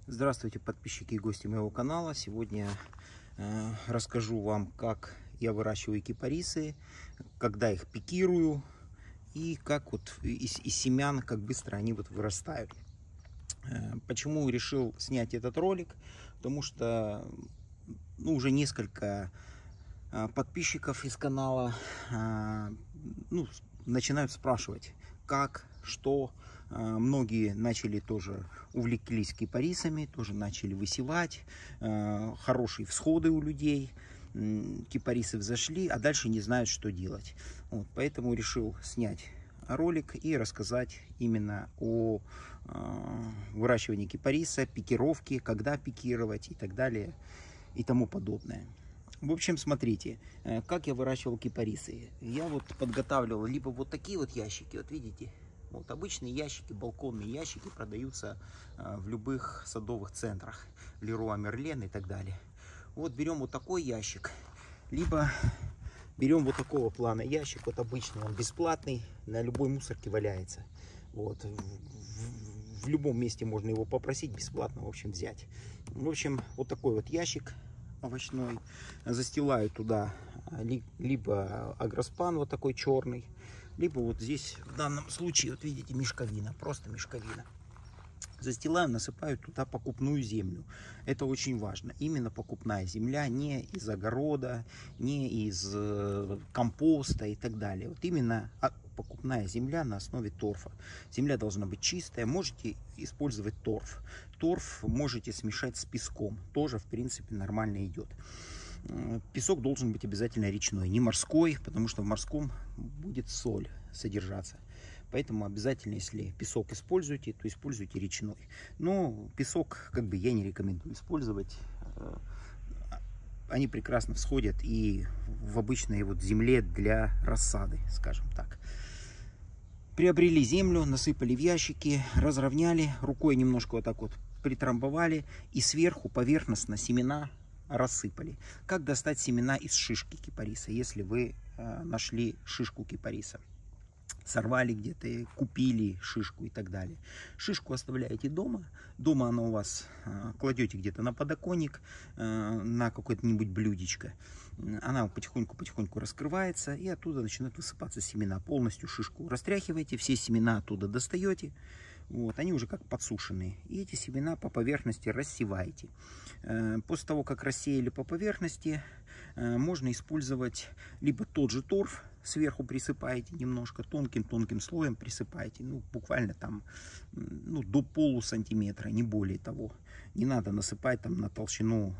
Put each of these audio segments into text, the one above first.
Здравствуйте, подписчики и гости моего канала. Сегодня расскажу вам, как я выращиваю кипарисы, когда их пикирую и как вот из семян, как быстро они вот вырастают. Почему решил снять этот ролик? Потому что уже несколько подписчиков из канала начинают спрашивать, как, что. Многие начали тоже, увлеклись кипарисами, тоже начали высевать. Хорошие всходы у людей. Кипарисы взошли, а дальше не знают, что делать. Вот, поэтому решил снять ролик и рассказать именно о выращивании кипариса, пикировке, когда пикировать и так далее и тому подобное. В общем, смотрите, как я выращивал кипарисы. Я вот подготавливал либо вот такие вот ящики, вот видите. Вот обычные ящики, балконные ящики продаются в любых садовых центрах, Леруа Мерлен и так далее. Вот берем вот такой ящик, либо берем вот такого плана ящик, вот обычный, он бесплатный, на любой мусорке валяется. Вот, в любом месте можно его попросить бесплатно, в общем, взять. В общем, вот такой вот ящик овощной, застилаю туда либо агроспан вот такой черный, либо вот здесь в данном случае, вот видите, мешковина, просто мешковина. Застилаю, насыпаю туда покупную землю. Это очень важно. Именно покупная земля, не из огорода, не из компоста и так далее. Вот именно покупная земля на основе торфа. Земля должна быть чистая. Можете использовать торф. Торф можете смешать с песком. Тоже, в принципе, нормально идет. Песок должен быть обязательно речной, не морской, потому что в морском будет соль содержаться. Поэтому обязательно, если песок используете, то используйте речной. Но песок, как бы, я не рекомендую использовать. Они прекрасно всходят и в обычной вот земле для рассады, скажем так. Приобрели землю, насыпали в ящики, разровняли, рукой немножко вот так вот притрамбовали и сверху поверхностно семена рассыпали. Как достать семена из шишки кипариса, если вы нашли шишку кипариса? Сорвали где-то, купили шишку и так далее. Шишку оставляете дома. Дома она у вас, кладете где-то на подоконник, на какое-нибудь блюдечко. Она потихоньку раскрывается, и оттуда начинают высыпаться семена. Полностью шишку растряхиваете, все семена оттуда достаете. Вот, они уже как подсушенные. И эти семена по поверхности рассеваете. После того, как рассеяли по поверхности, можно использовать либо тот же торф, сверху присыпаете немножко, тонким слоем присыпаете, буквально там, до полусантиметра, не более того. Не надо насыпать там на толщину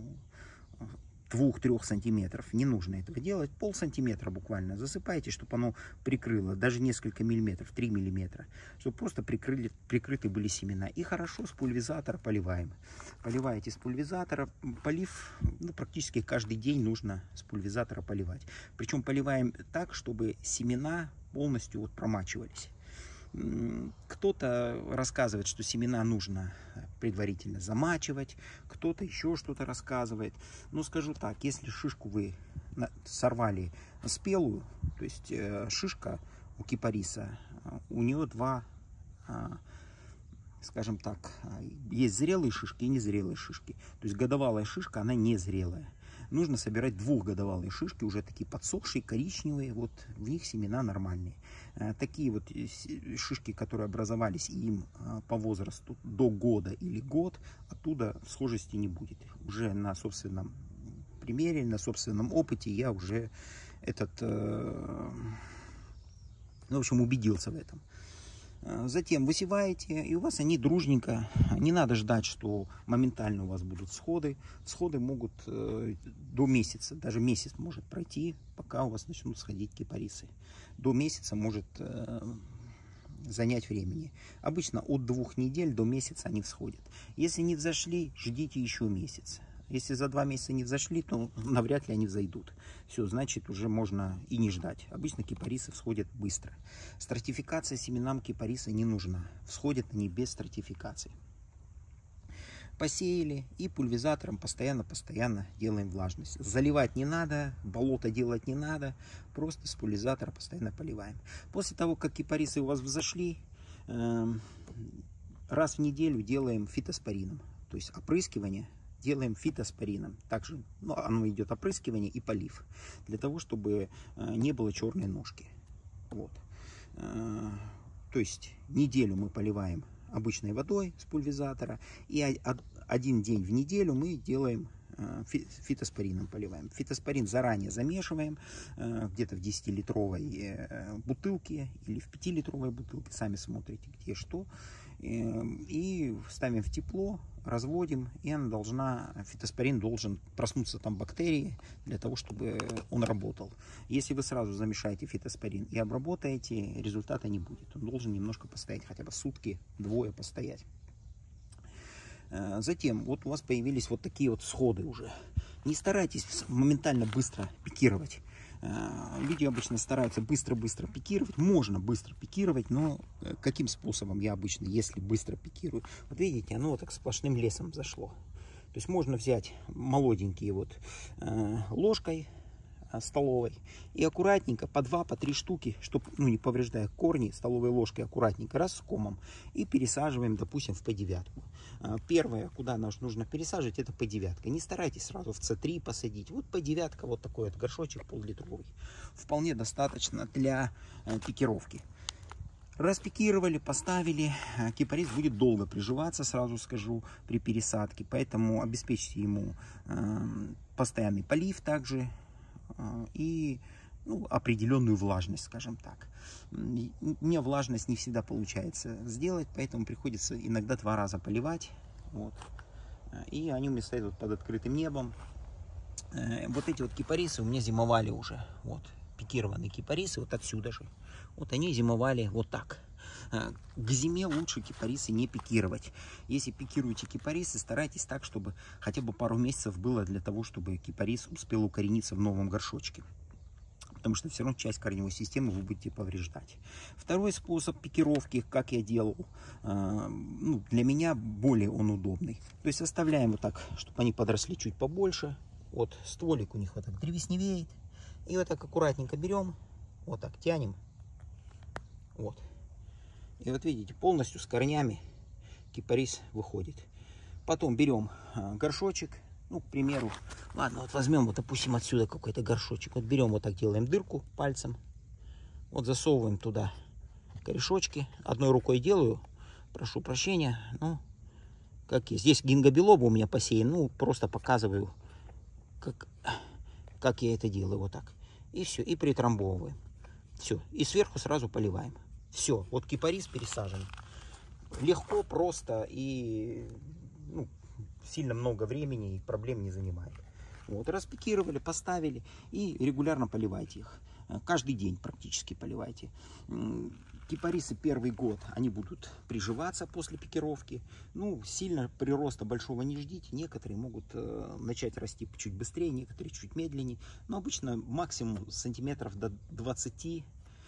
2-3 сантиметров. Не нужно этого делать. Полсантиметра буквально засыпайте, чтобы оно прикрыло. Даже несколько миллиметров, 3 миллиметра. Чтобы просто прикрыты были семена. И хорошо с пульверизатора поливаем. Поливаете с пульверизатора. Полив практически каждый день нужно с пульверизатора поливать. Причем поливаем так, чтобы семена полностью вот промачивались. Кто-то рассказывает, что семена нужно предварительно замачивать, кто-то еще что-то рассказывает. Но скажу так, если шишку вы сорвали спелую, то есть шишка у кипариса, у нее два, скажем так, есть зрелые шишки и незрелые шишки. То есть годовалая шишка, она незрелая. Нужно собирать двухгодовалые шишки, уже такие подсохшие, коричневые, вот в них семена нормальные. Такие вот шишки, которые образовались им по возрасту до года или год, оттуда схожести не будет. Уже на собственном примере, на собственном опыте я уже в общем, убедился в этом. Затем высеваете, и у вас они дружненько. Не надо ждать, что моментально у вас будут всходы. Всходы могут до месяца, даже месяц может пройти, пока у вас начнут сходить кипарисы. До месяца может занять времени. Обычно от 2 недель до месяца они всходят. Если не взошли, ждите еще месяц. Если за 2 месяца не взошли, то навряд ли они взойдут. Все, значит, уже можно и не ждать. Обычно кипарисы всходят быстро. Стратификация семенам кипариса не нужна. Всходят они без стратификации. Посеяли и пульверизатором постоянно делаем влажность. Заливать не надо, болото делать не надо. Просто с пульверизатора постоянно поливаем. После того, как кипарисы у вас взошли, раз в неделю делаем фитоспорином. то есть опрыскивание, делаем фитоспорином. Также оно идет опрыскивание и полив, для того, чтобы не было черной ножки. Вот. То есть неделю мы поливаем обычной водой с пульверизатора, и один день в неделю мы делаем фитоспорином, поливаем. Фитоспорин заранее замешиваем где-то в 10-литровой бутылке или в 5-литровой бутылке, сами смотрите где что, и ставим в тепло, разводим, и фитоспорин должен проснуться там бактерии для того, чтобы он работал. Если вы сразу замешаете фитоспорин и обработаете, результата не будет. Он должен немножко постоять, хотя бы сутки-двое постоять. Затем вот у вас появились вот такие вот всходы уже. Не старайтесь моментально быстро пикировать. Люди обычно стараются быстро-быстро пикировать. Можно быстро пикировать, но каким способом я обычно, если быстро пикирую? Вот видите, оно вот так сплошным лесом зашло. То есть можно взять молоденькие вот ложкой столовой и аккуратненько по 2-3 штуки, чтобы не повреждая корни, столовой ложкой аккуратненько раскомом и пересаживаем, допустим, в P9. Первое, куда нужно пересаживать, это P9. Не старайтесь сразу в C3 посадить. Вот P9, вот такой вот горшочек пол-литровый, вполне достаточно для пикировки. Распикировали, поставили, кипарис будет долго приживаться, сразу скажу, при пересадке, поэтому обеспечьте ему постоянный полив также и определенную влажность, скажем так. Мне влажность не всегда получается сделать, поэтому приходится иногда 2 раза поливать. Вот. И они у меня стоят вот под открытым небом. Вот эти вот кипарисы у меня зимовали уже. Вот, пикированные кипарисы, вот отсюда же. Вот они зимовали вот так. К зиме лучше кипарисы не пикировать. Если пикируете кипарисы, старайтесь так, чтобы хотя бы пару месяцев было для того, чтобы кипарис успел укорениться в новом горшочке. Потому что все равно часть корневой системы вы будете повреждать. Второй способ пикировки, как я делал, для меня более он удобный. То есть оставляем вот так, чтобы они подросли чуть побольше. Вот стволик у них вот так древесневеет. И вот так аккуратненько берем, вот так тянем. Вот. И вот видите, полностью с корнями кипарис выходит. Потом берем горшочек, к примеру, ладно, вот возьмем, вот допустим, отсюда какой-то горшочек. Вот берем, вот так делаем дырку пальцем, вот засовываем туда корешочки. Одной рукой делаю, прошу прощения, как есть. Здесь гингобилоба у меня посеян, просто показываю, как я это делаю, вот так. И все, и притрамбовываем. Все, и сверху сразу поливаем. Все, вот кипарис пересажен. Легко, просто и сильно много времени и проблем не занимает. Вот, распикировали, поставили и регулярно поливайте их. Каждый день практически поливайте. Кипарисы первый год, они будут приживаться после пикировки. Сильно прироста большого не ждите. Некоторые могут начать расти чуть быстрее, некоторые чуть медленнее. Но обычно максимум сантиметров до 20,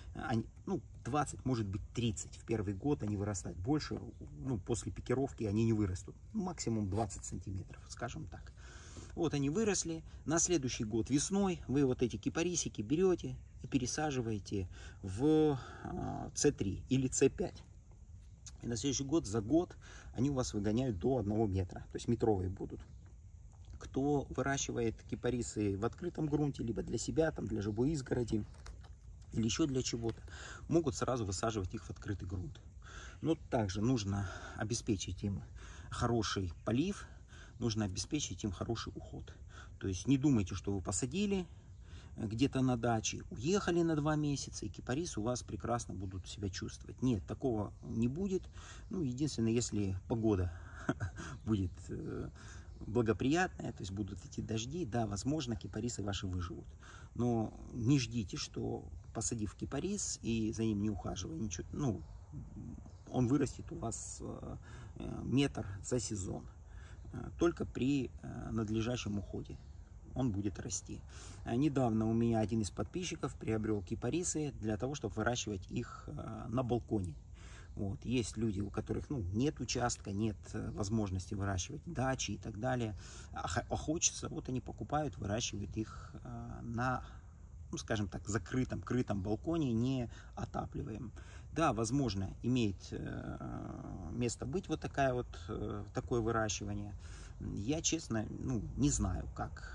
20, может быть 30 в первый год они вырастают. Больше, после пикировки они не вырастут. Максимум 20 сантиметров, скажем так. Вот они выросли. На следующий год весной вы вот эти кипарисики берете и пересаживаете в C3 или C5. И на следующий год, за год, они у вас выгоняют до 1 метра. То есть метровые будут. Кто выращивает кипарисы в открытом грунте, либо для себя, там, для живой изгороди, или еще для чего-то, могут сразу высаживать их в открытый грунт. Но также нужно обеспечить им хороший полив, нужно обеспечить им хороший уход. То есть не думайте, что вы посадили где-то на даче, уехали на 2 месяца, и кипарисы у вас прекрасно будут себя чувствовать. Нет, такого не будет. Единственное, если погода будет благоприятная, то есть будут идти дожди, да, возможно, кипарисы ваши выживут. Но не ждите, что посадив кипарис и за ним не ухаживая, ничего, он вырастет у вас метр за сезон. Только при надлежащем уходе он будет расти. Недавно у меня один из подписчиков приобрел кипарисы для того, чтобы выращивать их на балконе. Вот. Есть люди, у которых нет участка, нет возможности выращивать дачи и так далее, а хочется, вот они покупают, выращивают их на, скажем так, крытом балконе, не отапливаем. Да, возможно, имеет место быть вот такое выращивание. Я, честно, не знаю,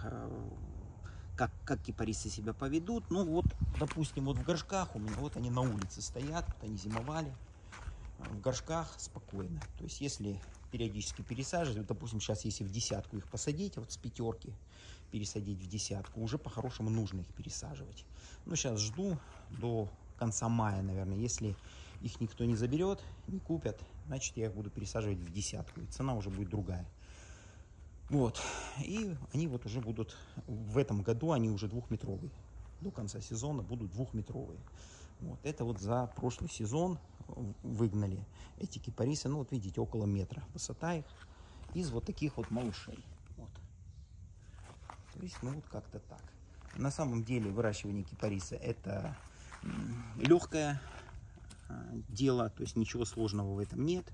как кипарисы себя поведут. Ну вот, допустим, вот в горшках у меня, вот они на улице стоят, вот они зимовали. В горшках спокойно. То есть, если периодически пересаживать, вот, допустим, сейчас, если в десятку их посадить, вот с 5 пересадить в десятку, уже по-хорошему нужно их пересаживать. Ну, сейчас жду до конца мая, наверное. Если их никто не заберет, не купят, значит, я их буду пересаживать в десятку. И цена уже будет другая. Вот. И они вот уже будут, в этом году они уже 2-метровые. До конца сезона будут 2-метровые. Вот. Это вот за прошлый сезон выгнали эти кипарисы. Ну, вот видите, около метра высота их. Из вот таких вот малышей. Вот. То есть, ну, вот как-то так. На самом деле выращивание кипариса это легкое дело. То есть, ничего сложного в этом нет.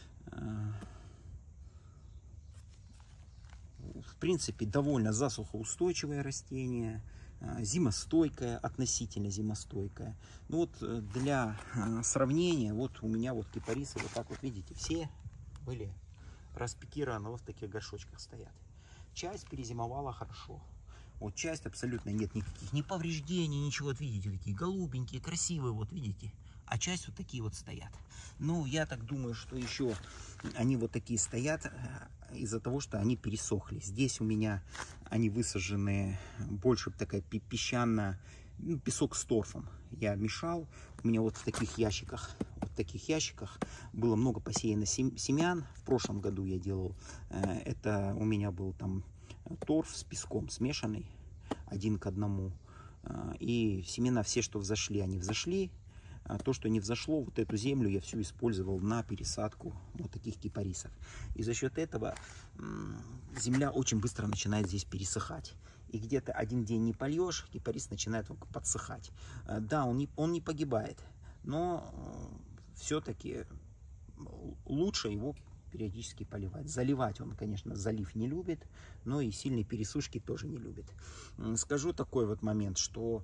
В принципе, довольно засухоустойчивое растение. Зимостойкая, относительно зимостойкая. Ну вот для сравнения, вот у меня вот кипарисы, вот так вот видите, все были распикированы, вот в таких горшочках стоят. Часть перезимовала хорошо. Вот часть абсолютно нет никаких ни повреждений, ничего. Вот видите, такие голубенькие, красивые, вот видите. А часть вот такие вот стоят. Ну, я так думаю, что еще они вот такие стоят из-за того, что они пересохли. Здесь у меня они высажены больше такая песчаная, песок с торфом. Я мешал. У меня вот в таких ящиках, было много посеяно семян. В прошлом году я делал. Это у меня был там торф с песком смешанный 1 к 1. И семена все, что взошли, они взошли. А то, что не взошло, вот эту землю я всю использовал на пересадку вот таких кипарисов. И за счет этого земля очень быстро начинает здесь пересыхать. И где-то 1 день не польешь, кипарис начинает подсыхать. Да, он не погибает, но все-таки лучше его периодически поливать. Заливать он, конечно, залив не любит, но и сильной пересушки тоже не любит. Скажу такой вот момент, что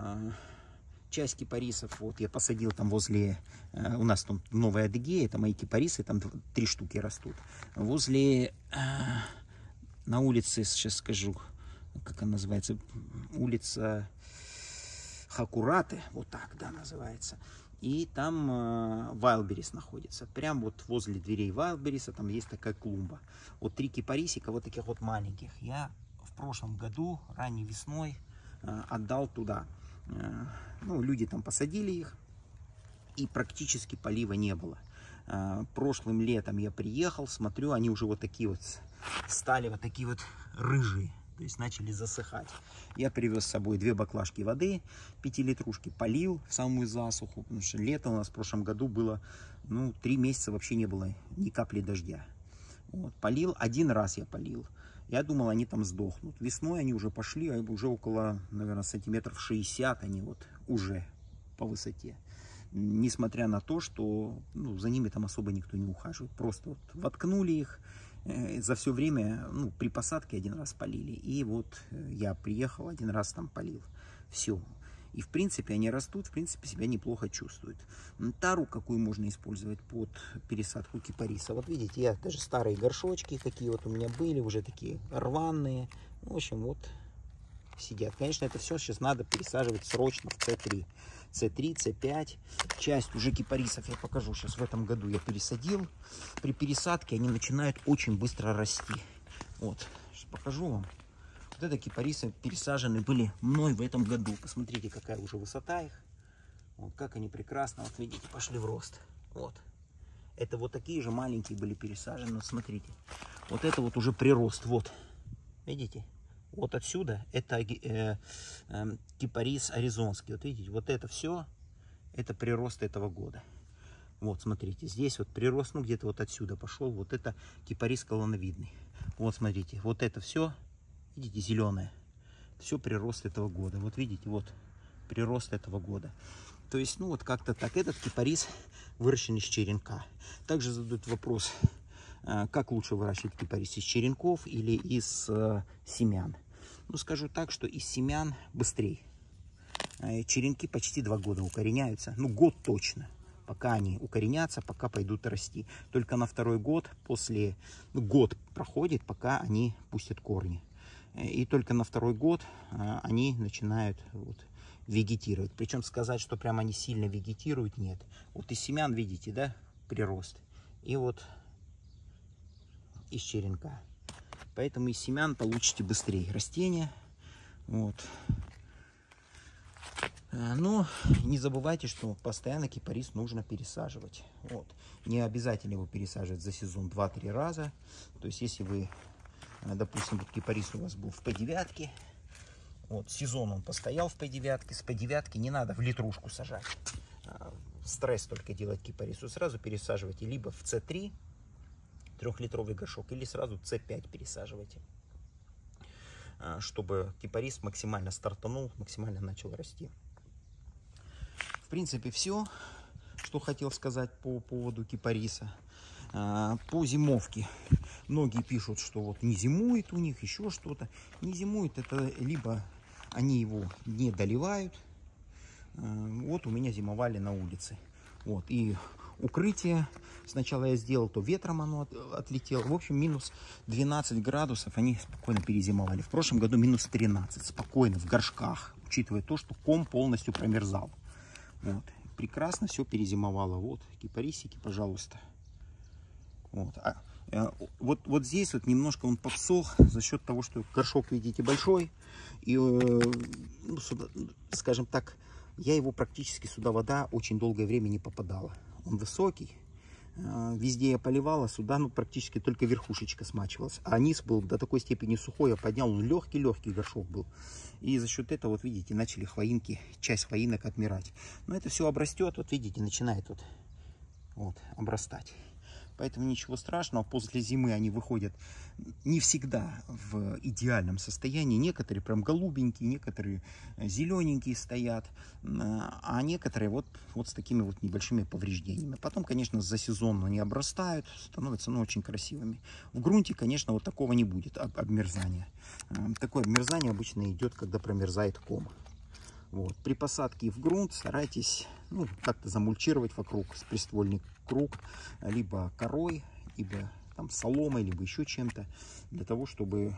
часть кипарисов, вот я посадил там возле, у нас там Новая Адыгея, это мои кипарисы, там 3 штуки растут. Возле, на улице, сейчас скажу, как она называется, улица Хакураты, вот так, да, называется. И там Вайлдберрис находится. Прям вот возле дверей Вайлдберриса там есть такая клумба. Вот 3 кипарисика, вот таких вот маленьких, я в прошлом году, ранней весной, отдал туда. Ну, люди там посадили их, и практически полива не было. Прошлым летом я приехал, смотрю, они уже вот такие вот стали, вот такие вот рыжие, то есть начали засыхать. Я привез с собой 2 баклажки воды, 5-литрушки, полил в самую засуху, потому что лето у нас в прошлом году было, ну, 3 месяца вообще не было ни капли дождя. Вот, полил, 1 раз я полил. Я думал, они там сдохнут. Весной они уже пошли, а уже около, наверное, сантиметров 60 они вот уже по высоте. Несмотря на то, что за ними там особо никто не ухаживает. Просто вот воткнули их. За все время, при посадке 1 раз полили. И вот я приехал, 1 раз там полил. Все. И в принципе они растут, в принципе себя неплохо чувствуют. Тару какую можно использовать под пересадку кипариса. Вот видите, я даже старые горшочки такие вот у меня были, уже такие рваные. В общем, вот сидят. Конечно, это все сейчас надо пересаживать срочно в С3. С3, С5. Часть уже кипарисов я покажу. Сейчас в этом году я пересадил. При пересадке они начинают очень быстро расти. Вот, сейчас покажу вам. Вот это кипарисы пересажены были мной в этом году. Посмотрите, какая уже высота их. Вот как они прекрасно, вот видите, пошли в рост. Вот. Это вот такие же маленькие были пересажены. Вот смотрите. Вот это вот уже прирост. Вот. Видите? Вот отсюда это кипарис аризонский. Вот видите, вот это все, это прирост этого года. Вот, смотрите, здесь вот прирост, где-то вот отсюда пошел. Вот это кипарис колоновидный. Вот, смотрите, вот это все. Видите, зеленое. Все прирост этого года. Вот видите, вот прирост этого года. То есть, вот как-то так. Этот кипарис выращен из черенка. Также задают вопрос, как лучше выращивать кипарис, из черенков или из семян. Скажу так, что из семян быстрее. Черенки почти 2 года укореняются. Год точно. пока они укоренятся, пока пойдут расти. Только на второй год, год проходит, пока они пустят корни. И только на второй год они начинают вот вегетировать. Причем сказать, что прям они сильно вегетируют, нет. Вот из семян, видите, да, прирост. И вот из черенка. Поэтому из семян получите быстрее растения. Вот. Но не забывайте, что постоянно кипарис нужно пересаживать. Вот. Не обязательно его пересаживать за сезон 2-3 раза. То есть, если вы, допустим, вот кипарис у вас был в P9, вот, сезон он постоял в P9, с P9 не надо в литрушку сажать. Стресс только делать кипарису. Сразу пересаживайте либо в C3, 3-литровый горшок, или сразу C5 пересаживайте, чтобы кипарис максимально стартанул, максимально начал расти. В принципе, все, что хотел сказать по поводу кипариса. По зимовке. Многие пишут, что вот не зимует у них, еще что-то. Не зимует, это либо они его не доливают. Вот у меня зимовали на улице. Вот, и укрытие сначала я сделал, то ветром оно отлетело. В общем, минус 12 градусов они спокойно перезимовали. В прошлом году минус 13, спокойно, в горшках, учитывая то, что ком полностью промерзал. Вот, прекрасно все перезимовало. Вот, кипарисики, пожалуйста. Вот. Вот здесь вот немножко он подсох за счет того, что горшок, видите, большой. И, ну, сюда, скажем так, я его практически, сюда вода очень долгое время не попадала. Он высокий. Везде я поливала, сюда ну, практически только верхушечка смачивалась. А низ был до такой степени сухой, я поднял, он легкий горшок был. И за счет этого, вот видите, начали хвоинки, часть хвоинок отмирать. Но это все обрастет, вот видите, начинает вот обрастать. Поэтому ничего страшного, после зимы они выходят не всегда в идеальном состоянии. Некоторые прям голубенькие, некоторые зелененькие стоят, а некоторые вот с такими вот небольшими повреждениями. Потом, конечно, за сезон они обрастают, становятся очень красивыми. В грунте, конечно, вот такого не будет, обмерзания. Такое обмерзание обычно идет, когда промерзает ком. Вот. При посадке в грунт старайтесь как-то замульчировать вокруг приствольный круг, либо корой, либо там соломой, либо еще чем-то, для того, чтобы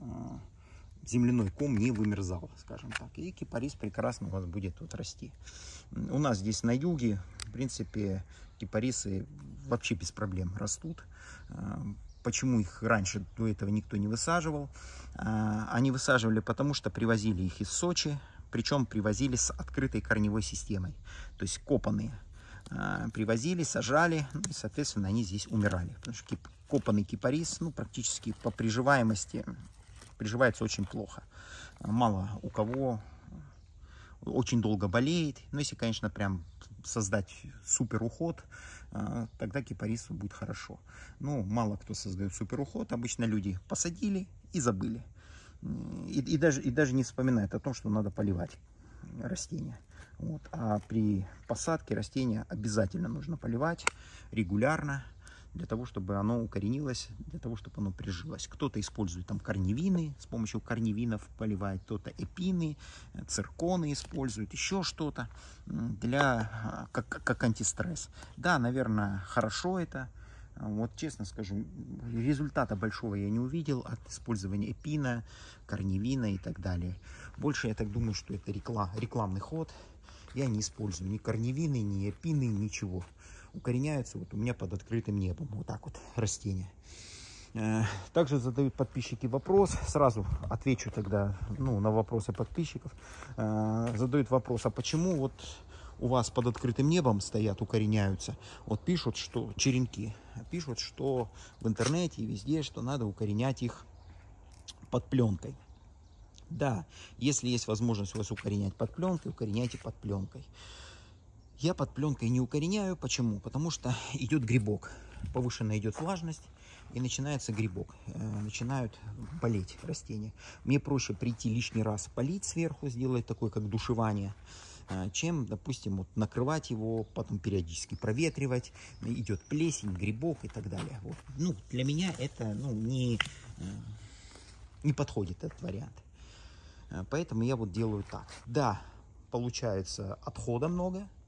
земляной ком не вымерзал, скажем так. И кипарис прекрасно у вас будет тут расти. У нас здесь на юге, в принципе, кипарисы вообще без проблем растут. Почему их раньше до этого никто не высаживал? Они высаживали, потому что привозили их из Сочи. Причем привозили с открытой корневой системой, то есть копанные. Привозили, сажали, и, соответственно, они здесь умирали. Потому что копанный кипарис, практически по приживаемости, приживается очень плохо. Мало у кого очень долго болеет. Но если, конечно, прям создать супер уход, тогда кипарису будет хорошо. Но мало кто создает супер уход. Обычно люди посадили и забыли. И даже не вспоминает о том, что надо поливать растения. Вот. А при посадке растения обязательно нужно поливать регулярно, для того, чтобы оно укоренилось, для того, чтобы оно прижилось. Кто-то использует там корневины, с помощью корневинов поливает, кто-то эпины, цирконы использует, еще что-то как антистресс. Да, наверное, хорошо это. Вот честно скажу, результата большого я не увидел от использования эпина, корневина и так далее. Больше я так думаю, что это рекламный ход. Я не использую ни корневины, ни эпины, ничего. Укореняются вот у меня под открытым небом. Вот так вот растения. Также задают подписчики вопрос. Сразу отвечу тогда на вопросы подписчиков. Задают вопрос, а почему вот у вас под открытым небом стоят, укореняются? Вот пишут, что черенки. Пишут, что в интернете и везде, что надо укоренять их под пленкой. Да, если есть возможность у вас укоренять под пленкой, укореняйте под пленкой. Я под пленкой не укореняю. Почему? Потому что идет грибок. Повышенная идет влажность, и начинается грибок. Начинают болеть растения. Мне проще прийти лишний раз полить сверху, сделать такое, как душевание, чем, допустим, вот накрывать его, потом периодически проветривать. Идет плесень, грибок и так далее. Вот. Для меня это не подходит этот вариант. Поэтому я вот делаю так. Да, получается отхода много.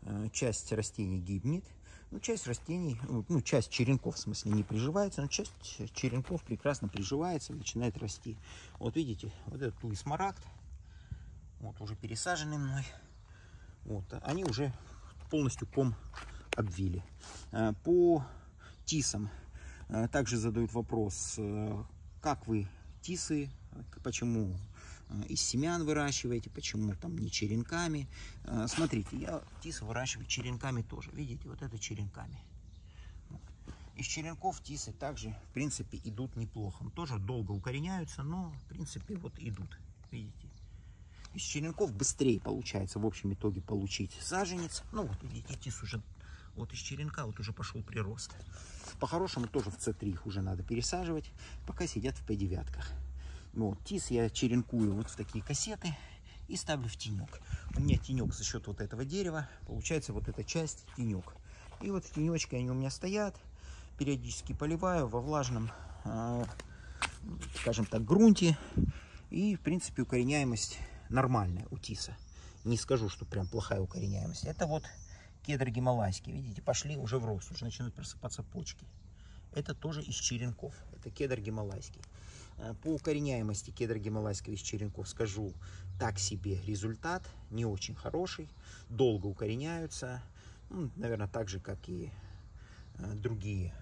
часть растений гибнет. Ну, часть растений, ну, часть черенков, в смысле, не приживается, но часть черенков прекрасно приживается и начинает расти. Вот видите, вот этот туи смарагд, вот уже пересаженный мной, вот, они уже полностью ком обвили. По тисам также задают вопрос, как вы тисы, почему из семян выращиваете, почему там не черенками. Смотрите, я тисы выращиваю черенками тоже. Видите, вот это черенками. Из черенков тисы также, в принципе, идут неплохо. Тоже долго укореняются, но, в принципе, вот идут. Видите. Из черенков быстрее получается в общем итоге получить саженец. Ну, вот видите, тис уже вот из черенка вот уже пошел прирост. По-хорошему тоже в С3 их уже надо пересаживать, пока сидят в П9. Вот, тис я черенкую вот в такие кассеты и ставлю в тенек. У меня тенек за счет вот этого дерева, получается вот эта часть тенек. И вот в тенечке они у меня стоят, периодически поливаю во влажном, скажем так, грунте. И в принципе укореняемость нормальная у тиса. Не скажу, что прям плохая укореняемость. Это вот кедр гималайский, видите, пошли уже в рост, уже начинают просыпаться почки. Это тоже из черенков, это кедр гималайский. По укореняемости кедра гималайского из черенков скажу так себе результат, не очень хороший, долго укореняются, ну, наверное, так же, как и другие,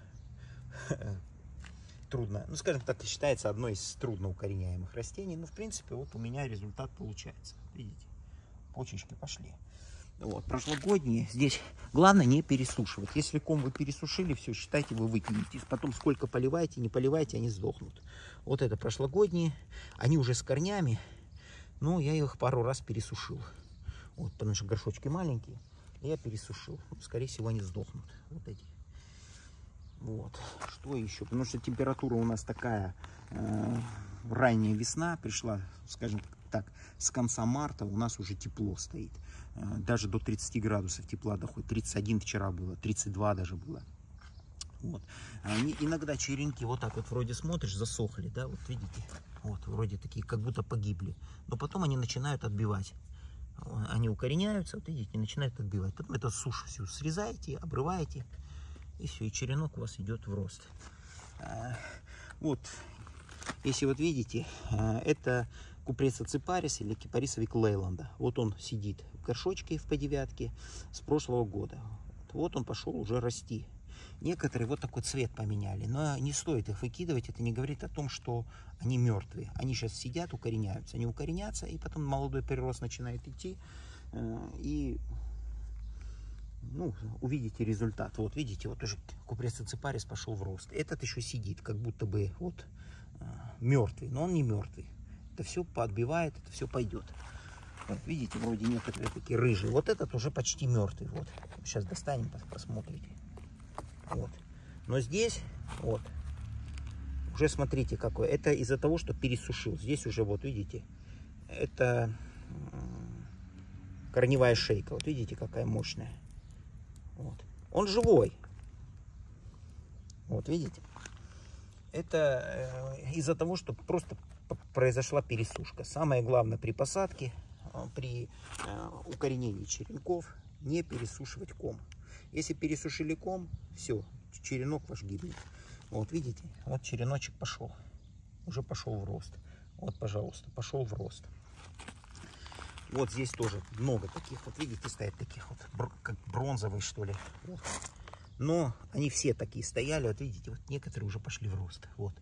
трудно, ну, скажем так, считается одной из трудно укореняемых растений, но, в принципе, вот у меня результат получается, видите, почечки пошли. Вот, прошлогодние, здесь главное не пересушивать. Если ком вы пересушили, все, считайте, вы выкинете. Потом сколько поливаете, не поливайте, они сдохнут. Вот это прошлогодние, они уже с корнями, но я их пару раз пересушил. Вот, потому что горшочки маленькие, я пересушил. Скорее всего, они сдохнут. Вот эти. Вот, что еще? Потому что температура у нас такая, ранняя весна пришла, скажем так, с конца марта у нас уже тепло стоит. Даже до 30 градусов тепла доходит. 31 вчера было, 32 даже было. Вот. Они, иногда черенки вот так вот вроде смотришь, засохли, да, вот видите, вот вроде такие, как будто погибли. Но потом они начинают отбивать. Они укореняются, вот видите, начинают отбивать. Потом эту сушь всю срезаете, обрываете, и все, и черенок у вас идет в рост. Вот, если вот видите, это Купрец аципарис или кипарисовик Лейланда. Вот он сидит в горшочке в П9 с прошлого года. Вот он пошел уже расти. Некоторые вот такой цвет поменяли, но не стоит их выкидывать. Это не говорит о том, что они мертвые. Они сейчас сидят, укореняются. Они укоренятся, и потом молодой прирост начинает идти. И ну, увидите результат. Вот видите, вот уже Купрец аципарис пошел в рост. Этот еще сидит, как будто бы вот мертвый, но он не мертвый. Это все поотбивает, это все пойдет. Вот, видите, вроде некоторые такие рыжие. Вот этот уже почти мертвый. Вот. Сейчас достанем, посмотрите. Вот. Но здесь, вот, уже смотрите какой. Это из-за того, что пересушил. Здесь уже, вот видите, это корневая шейка. Вот видите, какая мощная. Вот. Он живой. Вот, видите. Это из-за того, что просто произошла пересушка. Самое главное при посадке, при укоренении черенков, не пересушивать ком. Если пересушили ком, все, черенок ваш гибнет. Вот видите, вот череночек пошел, уже пошел в рост. Вот, пожалуйста, пошел в рост. Вот здесь тоже много таких, вот видите, стоят таких вот, как бронзовые, что ли. Вот. Но они все такие стояли, вот видите, вот некоторые уже пошли в рост. Вот.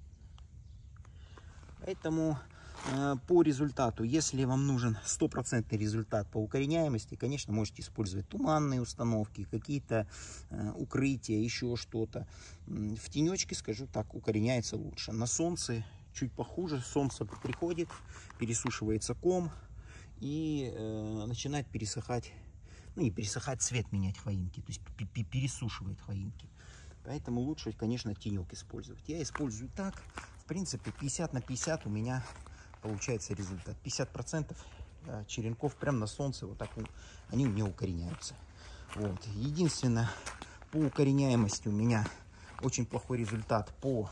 Поэтому по результату, если вам нужен стопроцентный результат по укореняемости, конечно, можете использовать туманные установки, какие-то укрытия, еще что-то. В тенечке, скажу так, укореняется лучше. На солнце чуть похуже, солнце приходит, пересушивается ком и начинает пересыхать, ну не пересыхать, цвет менять хвоинки, то есть пересушивает хвоинки. Поэтому лучше, конечно, тенек использовать. Я использую так. В принципе, 50 на 50 у меня получается результат. 50% черенков прямо на солнце, вот так они у меня укореняются. Вот. Единственное, по укореняемости у меня очень плохой результат по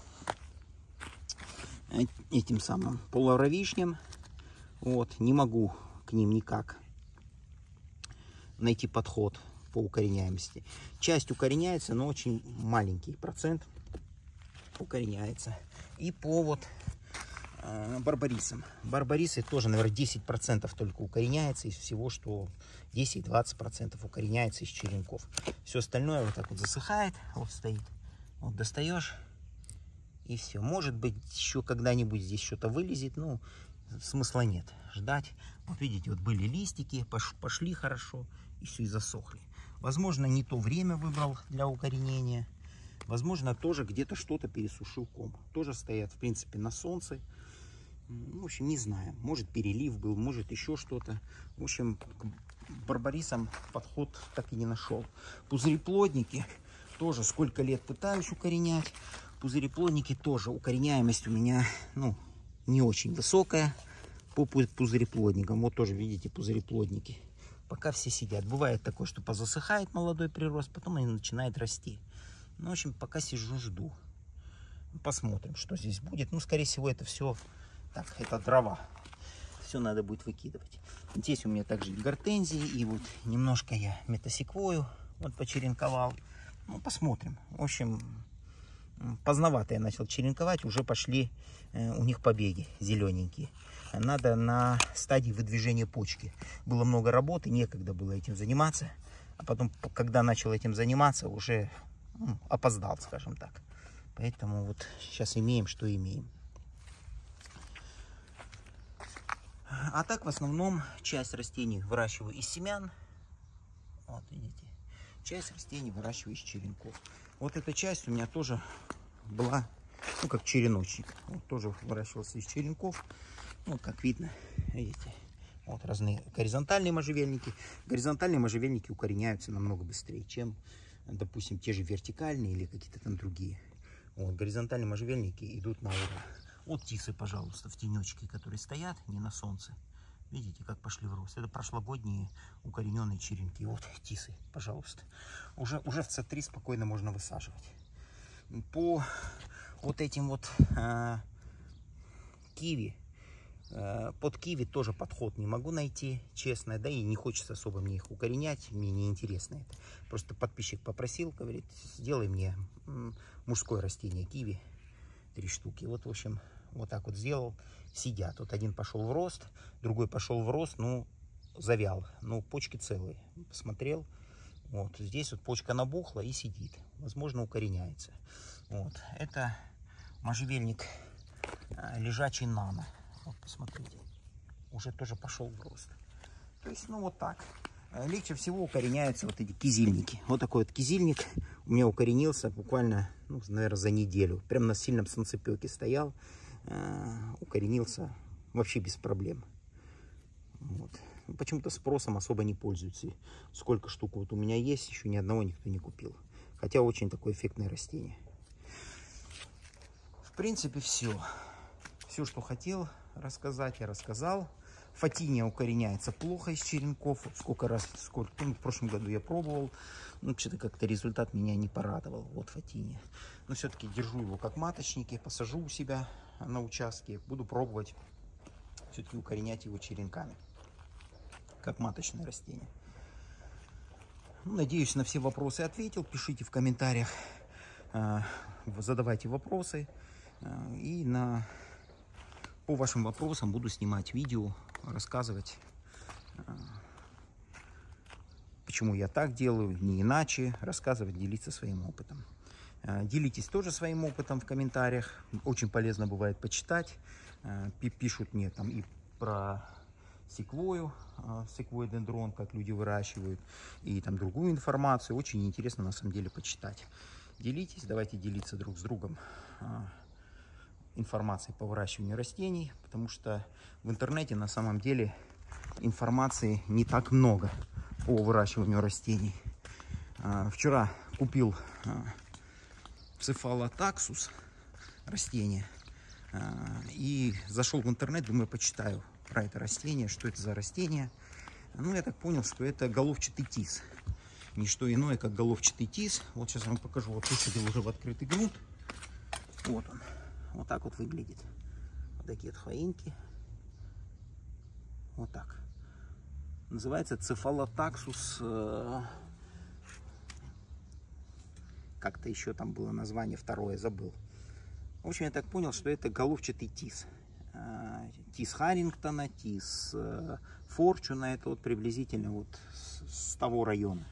этим самым, по лавровишням. Вот. Не могу к ним никак найти подход по укореняемости. Часть укореняется, но очень маленький процент укореняется. И по вот барбарисам. Барбарисы тоже, наверное, 10% только укореняется из всего, что 10-20% укореняется из черенков. Все остальное вот так вот засыхает, вот стоит. Вот достаешь, и все. Может быть, еще когда-нибудь здесь что-то вылезет, ну, смысла нет ждать. Вот видите, вот были листики, пошли хорошо, и все, и засохли. Возможно, не то время выбрал для укоренения. Возможно, тоже где-то что-то пересушил ком. Тоже стоят, в принципе, на солнце. В общем, не знаю. Может, перелив был, может, еще что-то. В общем, к барбарисам подход так и не нашел. Пузыреплодники тоже сколько лет пытаюсь укоренять. Пузыреплодники тоже. Укореняемость у меня, ну, не очень высокая по пузыреплодникам. Вот тоже, видите, пузыреплодники. Пока все сидят. Бывает такое, что позасыхает молодой прирост, потом они начинают расти. Ну, в общем, пока сижу, жду. Посмотрим, что здесь будет. Ну, скорее всего, это все... Так, это дрова. Все надо будет выкидывать. Здесь у меня также и гортензии, и вот немножко я метасеквою вот почеренковал. Ну, посмотрим. В общем, поздновато я начал черенковать. Уже пошли у них побеги зелененькие. Надо на стадии выдвижения почки. Было много работы, некогда было этим заниматься. А потом, когда начал этим заниматься, уже опоздал, скажем так. Поэтому вот сейчас имеем, что имеем. А так, в основном, часть растений выращиваю из семян. Вот, видите. Часть растений выращиваю из черенков. Вот эта часть у меня тоже была, ну, как череночник. Вот тоже выращивался из черенков. Вот, как видно, видите. Вот разные горизонтальные можжевельники. Горизонтальные можжевельники укореняются намного быстрее, чем, допустим, те же вертикальные или какие-то там другие. Вот, горизонтальные можжевельники идут на ура. Вот тисы, пожалуйста, в тенечке, которые стоят, не на солнце. Видите, как пошли в рост. Это прошлогодние укорененные черенки. Вот тисы, пожалуйста. Уже в С3 спокойно можно высаживать. По вот этим вот киви. Под киви тоже подход не могу найти, честно. Да и не хочется особо мне их укоренять. Мне не интересно это. Просто подписчик попросил, говорит, сделай мне мужское растение киви. 3 штуки. Вот, в общем, вот так вот сделал. Сидят. Вот один пошел в рост, другой пошел в рост, ну, завял. Ну, почки целые. Посмотрел. Вот. Здесь вот почка набухла и сидит. Возможно, укореняется. Вот. Это можжевельник лежачий нано. Вот, посмотрите. Уже тоже пошел в рост. То есть, ну, вот так. Легче всего укореняются вот эти кизильники. Вот такой вот кизильник у меня укоренился буквально, ну, наверное, за неделю. Прям на сильном солнцепеке стоял. Укоренился вообще без проблем. Вот. Почему-то спросом особо не пользуются. Сколько штук вот у меня есть, еще ни одного никто не купил. Хотя очень такое эффектное растение. В принципе, все. Все, что хотел рассказать, я рассказал. Фатиния укореняется плохо из черенков. Сколько раз, ну, в прошлом году я пробовал. Ну, что-то как-то результат меня не порадовал. Вот фатиния. Но все-таки держу его как маточники. Посажу у себя на участке. Буду пробовать все-таки укоренять его черенками. Как маточное растение. Ну, надеюсь, на все вопросы ответил. Пишите в комментариях. Задавайте вопросы. И по вашим вопросам буду снимать видео, рассказывать, почему я так делаю, не иначе, рассказывать, делиться своим опытом. Делитесь тоже своим опытом в комментариях, очень полезно бывает почитать. Пишут мне там и про секвою, секвоидендрон, как люди выращивают, и там другую информацию. Очень интересно на самом деле почитать. Делитесь, давайте делиться друг с другом информацией по выращиванию растений, потому что в интернете на самом деле информации не так много по выращиванию растений. Вчера купил Cephalotaxus растение и зашел в интернет, думаю, почитаю про это растение, что это за растение. Ну, я так понял, что это головчатый тис. Не что иное, как головчатый тис. Вот сейчас я вам покажу. Вот высадил уже в открытый грунт. Вот он. Вот так вот выглядит. Вот такие вот хвоинки. Вот так. Называется цефалотаксус. Как-то еще там было название второе, забыл. В общем, я так понял, что это головчатый тис. Тис Харрингтона, тис Форчуна. Это вот приблизительно вот с того района.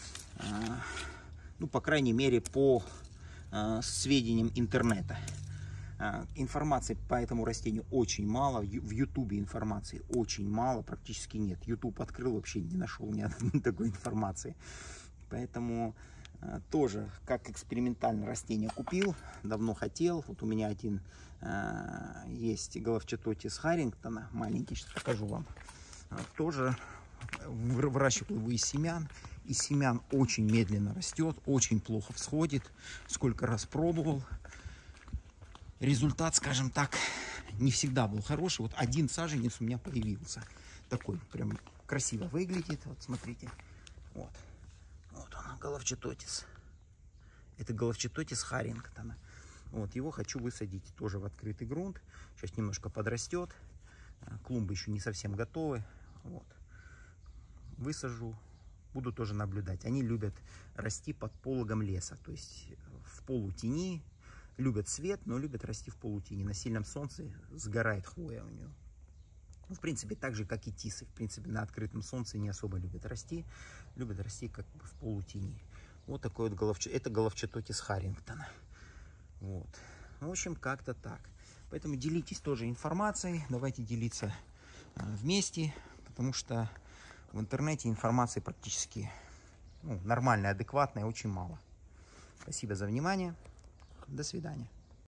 Ну, по крайней мере, по сведениям интернета. Информации по этому растению очень мало. В Ютубе информации очень мало, практически нет. Ютуб открыл, вообще не нашел ни одной такой информации. Поэтому тоже как экспериментальное растение купил. Давно хотел. Вот у меня один есть головчатотис Харрингтона. Маленький, сейчас покажу вам. Тоже выращивал его из семян. Из семян очень медленно растет, очень плохо всходит. Сколько раз пробовал. Результат, скажем так, не всегда был хороший. Вот один саженец у меня появился. Такой прям красиво выглядит. Вот смотрите. Вот. Вот он, головчатотис. Это головчатотис Харрингтона. Вот, его хочу высадить тоже в открытый грунт. Сейчас немножко подрастет. Клумбы еще не совсем готовы. Вот. Высажу. Буду тоже наблюдать. Они любят расти под пологом леса. То есть в полутени. Любят свет, но любят расти в полутени. На сильном солнце сгорает хвоя у нее. Ну, в принципе, так же, как и тисы. В принципе, на открытом солнце не особо любят расти. Любят расти как бы в полутени. Вот такой вот это головчатотис Харрингтона. Вот. В общем, как-то так. Поэтому делитесь тоже информацией. Давайте делиться вместе. Потому что в интернете информации практически нормальной, адекватной очень мало. Спасибо за внимание. До свидания.